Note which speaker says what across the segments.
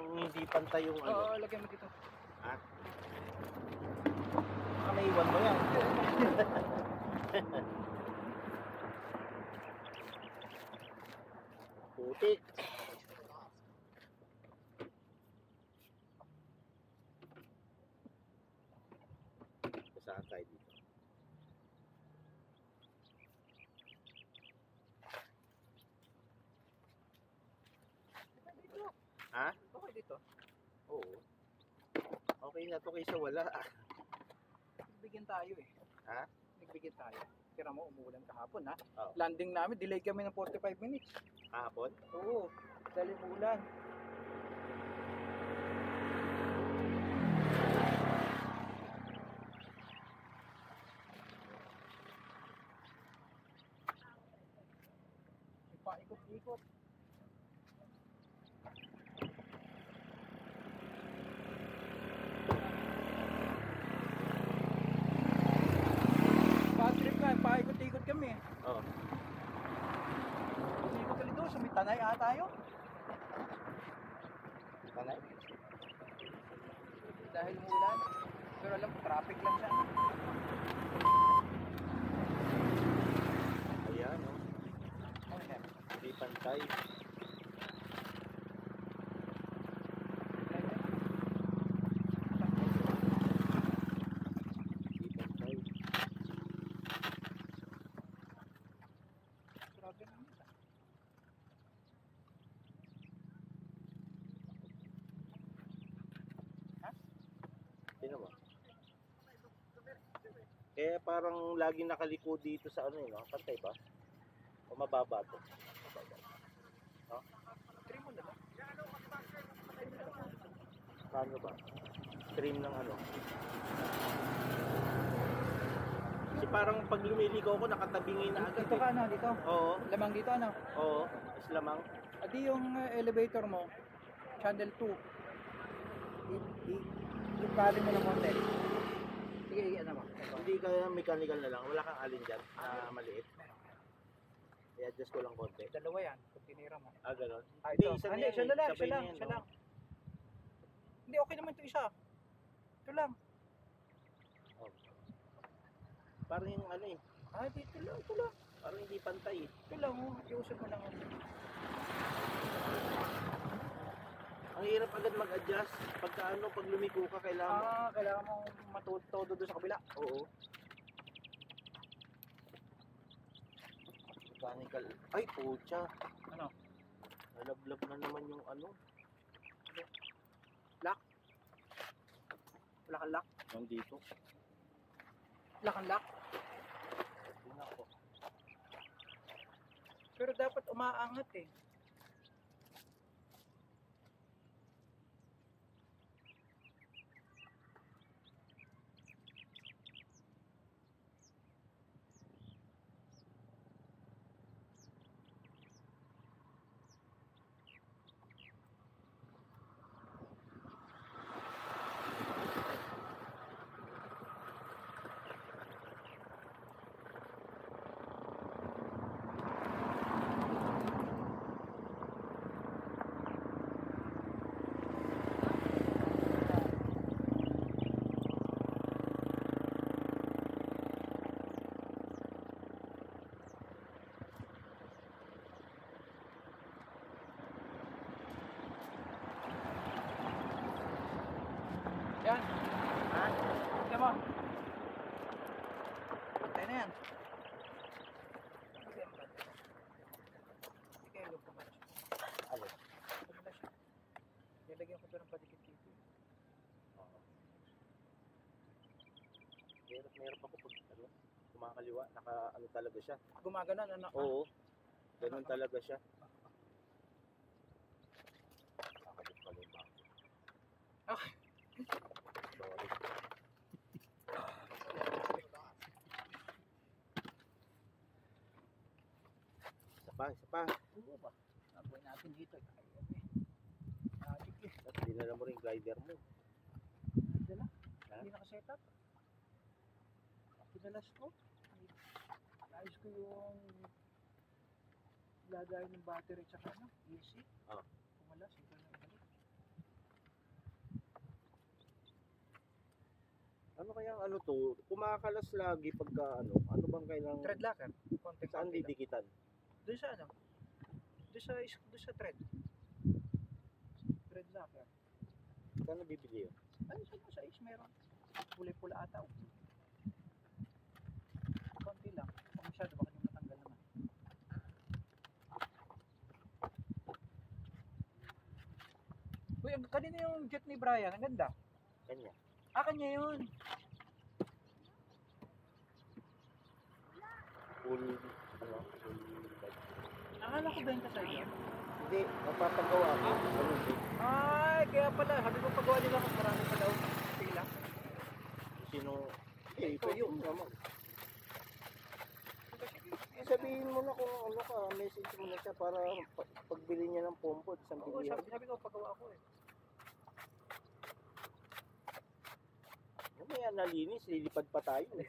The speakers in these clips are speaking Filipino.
Speaker 1: parang hindi pantay yung ano.
Speaker 2: Oo, lagyan mo dito.
Speaker 1: Ha? Baka naiwan mo yan. Putik. Saan tayo dito? Ha?
Speaker 2: Okay dito.
Speaker 1: Oo. Okay na to kaysa wala.
Speaker 2: Nagbigyan tayo eh.
Speaker 1: Ha?
Speaker 2: Nagbigyan tayo. Tira mo, umuulan kahapon ha.
Speaker 1: Oo.
Speaker 2: Landing namin, delay kami ng 45 minutes.
Speaker 1: Kahapon?
Speaker 2: Oo, dahil umuulan. Paikot-ikot. Bad trip ka, paikot-ikot kami.
Speaker 1: Oo.
Speaker 2: Ikot ulit doon, may tanay ata yun.
Speaker 1: Tanay?
Speaker 2: Dahil umulan. Pero alam, traffic lang siya.
Speaker 1: Ayan, oh.
Speaker 2: Okay.
Speaker 1: Hindi pantay. Hindi pantay.
Speaker 2: Grabe naman. Ha?
Speaker 1: Sino ba? Eh parang lagi nakaliko dito sa ano no? Pantay ba? O mababa to? Mababa. No?
Speaker 2: Trim mo na lang.
Speaker 1: Paano ba? Trim ng ano? Kasi parang pag lumiligaw ko nakatabingi na agad
Speaker 2: Dito ka ano, dito?
Speaker 1: Oo.
Speaker 2: Lamang dito ano?
Speaker 1: Oo. Is lamang.
Speaker 2: Adi yung elevator mo, channel 2. Ipali mo ng konti. Sige, ano ba?
Speaker 1: Hindi kaya mechanical na lang. Wala kang alin dyan na maliit. I-adjust ko lang konti.
Speaker 2: Dalawa yan, kung tinira mo.
Speaker 1: Ah, gano'n?
Speaker 2: Ah, ito.
Speaker 1: Isa na
Speaker 2: Hindi,
Speaker 1: yan,
Speaker 2: siya na lang,
Speaker 1: sabay
Speaker 2: siya lang,
Speaker 1: na yan,
Speaker 2: siya
Speaker 1: no?
Speaker 2: lang. Hindi, okay naman ito isa. Ito lang.
Speaker 1: Oh. Parang yung ano eh.
Speaker 2: Ah, dito lang, ito lang.
Speaker 1: Parang hindi pantay eh.
Speaker 2: Ito lang, oh. Iusap mo lang.
Speaker 1: Ang hirap agad mag-adjust. Pagka ano, pag lumiko ka, kailangan mo.
Speaker 2: Ah, kailangan mong matuto doon sa kabila.
Speaker 1: Oo. Mechanical. Ay, pucha.
Speaker 2: Ano?
Speaker 1: Nalablab na naman yung ano.
Speaker 2: Lock? Wala kang lock?
Speaker 1: Nandito.
Speaker 2: Wala kang lock?
Speaker 1: Tingnan ko.
Speaker 2: Pero dapat umaangat eh. Yan.
Speaker 1: Ha?
Speaker 2: Tignan mo. Pantay na yan. Hindi kayo look naman siya.
Speaker 1: Ano?
Speaker 2: Pagmula siya. Nilagyan ko ito ng padikit-dikit.
Speaker 1: Oo. Meron ako pag ano, kumakaliwa. Naka ano talaga siya.
Speaker 2: Gumaganon, ano?
Speaker 1: Oo. Ganun talaga siya. Nakakabit pala yung bako.
Speaker 2: Okay.
Speaker 1: Sorry. Isa pa.
Speaker 2: Oo ba? Nabuhay natin dito. Magic eh.
Speaker 1: Tapos dinala mo rin glider mo.
Speaker 2: Dala?
Speaker 1: Ha?
Speaker 2: Hindi nakaset up. Pinalas ko. Ayos ko yung lagay ng battery tsaka ano, AC.
Speaker 1: Oo.
Speaker 2: Pumalas, ito na balik.
Speaker 1: Ano kaya ano to? Kumakalas lagi pagka ano? Ano bang kailangan?
Speaker 2: Thread locker. Konti
Speaker 1: Saan didikitan?
Speaker 2: Doon sa ano? Doon sa thread. Thread locker.
Speaker 1: Saan nabibili yun?
Speaker 2: Ano sa is meron? Kulay pula ata. Konti lang. Kung masyado baka yung matanggal naman. Uy, kanina yung jet ni Brian. Ang ganda.
Speaker 1: Kanya.
Speaker 2: Kanya yun.
Speaker 1: Full, ano? Full bag.
Speaker 2: Akala ko benta sa iyo.
Speaker 1: Hindi, napapagawa ako. Ano din?
Speaker 2: Ay, kaya pala. Sabi ko pagawa nila mas marami pa daw. Pila.
Speaker 1: Sino? Hindi, ikaw yun naman. Sabihin mo na kung ano ka, message mo na siya para pagbili niya ng pompo, isang
Speaker 2: Oo,
Speaker 1: bilihan.
Speaker 2: sabi ko pagawa ako eh.
Speaker 1: Mamaya nalinis, lilipad pa tayo eh.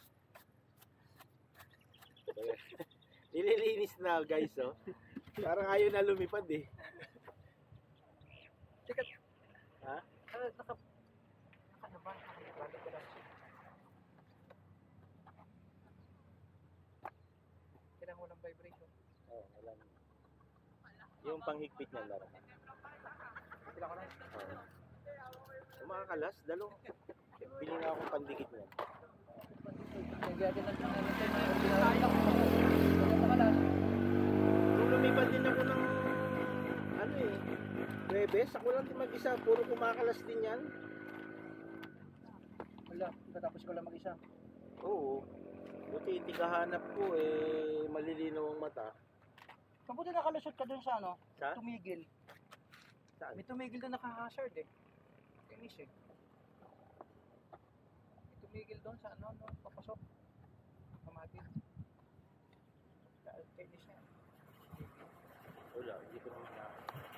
Speaker 1: Nililinis na guys, oh. Parang ayaw na lumipad eh.
Speaker 2: Tikat.
Speaker 1: Ha?
Speaker 2: Naka ano ba? Nakabalik ko lang siya. Kailangan walang vibration.
Speaker 1: Oo, wala na. Yung panghigpit niya laro.
Speaker 2: Kailangan ko lang.
Speaker 1: Kung makakalas, dalawang. Bili nga akong pandikit niya.
Speaker 2: Nagyagan lang tayo na
Speaker 1: Nung lumipad din ako ng ano eh, Webes, ako lang din mag-isa, puro kumakalas din yan.
Speaker 2: Wala, katapos ko lang mag-isa.
Speaker 1: Oo. Buti hindi kahanap ko eh, malilinaw ang mata.
Speaker 2: Mabuti nakalusot ka dun sa ano?
Speaker 1: Sa?
Speaker 2: Tumigil.
Speaker 1: Saan?
Speaker 2: May tumigil doon naka-hazard eh. Tinis eh. May tumigil doon sa ano, no? Papasok. Pamatin. Tinis na.
Speaker 1: Wala, hindi ko naman na.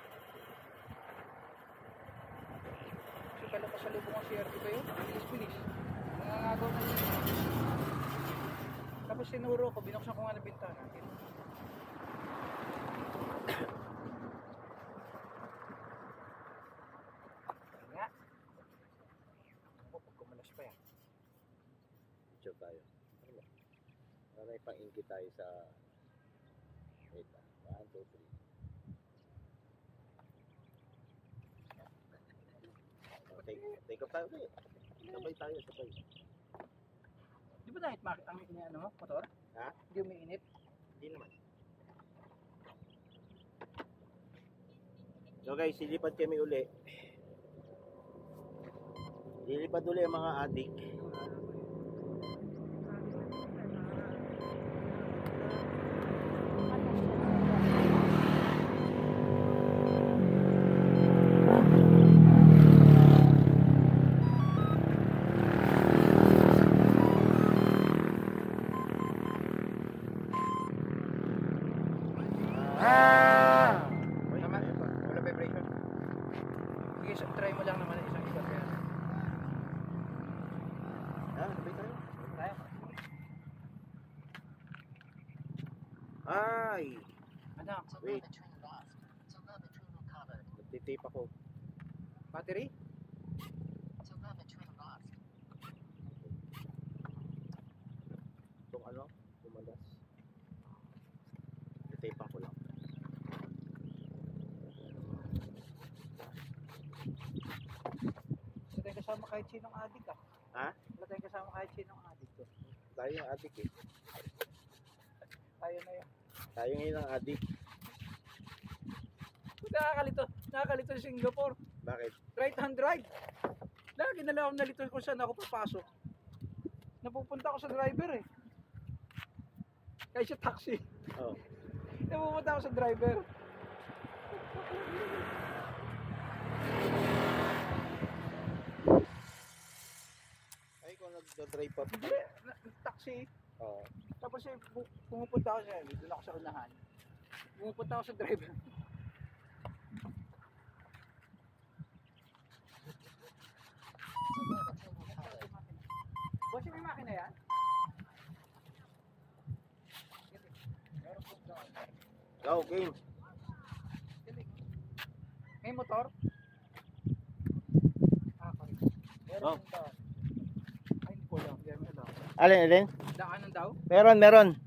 Speaker 2: So kailan pa sa lubong ang CRT ba yun? Bilis-bilis. Nangangagaw na yun. Tapos sinuro ko, binuksan ko nga na bintana. Nga. Ako, pag kumalas pa yan.
Speaker 1: Picture tayo. Ano? Para ipang-ingit tayo sa... Wait, 1, 2, 3. Take up tayo ulit. Sabay tayo, sabay.
Speaker 2: Di ba dahil ang ano mo, motor?
Speaker 1: Ha?
Speaker 2: Hindi umiinit?
Speaker 1: Hindi naman. So guys, silipad kami uli. Lilipad uli ang mga adik.
Speaker 2: Tama? Wala vibration? Sige, so, try mo lang naman isang ikot kaya.
Speaker 1: Sabay tayo.
Speaker 2: Tayo.
Speaker 1: Ay!
Speaker 2: Ano?
Speaker 1: Wait. Nagtitape ako.
Speaker 2: Battery?
Speaker 1: Itong ano, kumalas. Nagtitape ko lang.
Speaker 2: Wala tayong kasama kahit sinong adik ah.
Speaker 1: Ha?
Speaker 2: Wala tayong kasama kahit sinong adik ko.
Speaker 1: Tayo yung adik eh.
Speaker 2: Tayo na yun.
Speaker 1: Tayo ngayon ang adik.
Speaker 2: Nakakalito sa Singapore.
Speaker 1: Bakit?
Speaker 2: Right hand drive. Lagi na lang ako nalito kung saan ako papasok. Napupunta ako sa driver eh. Kahit sa taxi.
Speaker 1: Oh.
Speaker 2: Napupunta ako sa driver.
Speaker 1: Ay, kung nagda-drive pa.
Speaker 2: Hindi, taxi.
Speaker 1: Oo.
Speaker 2: Tapos eh, pumupunta ako sa doon ako sa unahan. Pumupunta ako sa driver. Boss, may makina yan?
Speaker 1: Go, game.
Speaker 2: May motor? Ah, correct. Meron
Speaker 1: Oh.
Speaker 2: dito. po lang. Yan lang.
Speaker 1: Alin?
Speaker 2: Daanan daw?
Speaker 1: Meron.